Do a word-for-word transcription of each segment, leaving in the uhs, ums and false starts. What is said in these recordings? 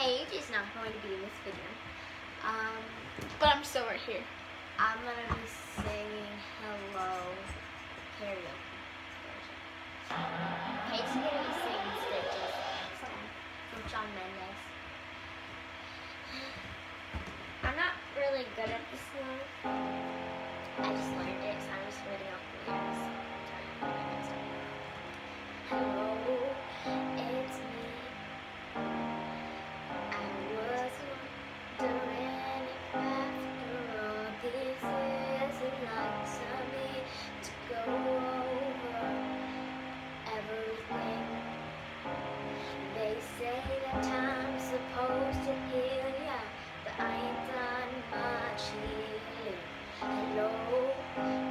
age is not going to be in this video. Um, But I'm still right here. I'm gonna be singing Hello karaoke version. Kate's gonna be singing Stitches from Shawn Mendes. I'm not really good at this song. I just learned it, so I'm just reading off the lyrics. Hello, it's me. I was wondering if after all these years you'd like some me to go over everything. They say that time's supposed to heal ya, but I ain't done much healing. Hello,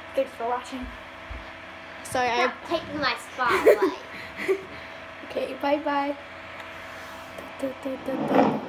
Thanks for watching. Sorry, Stop taking my spotlight. I. Okay, bye bye.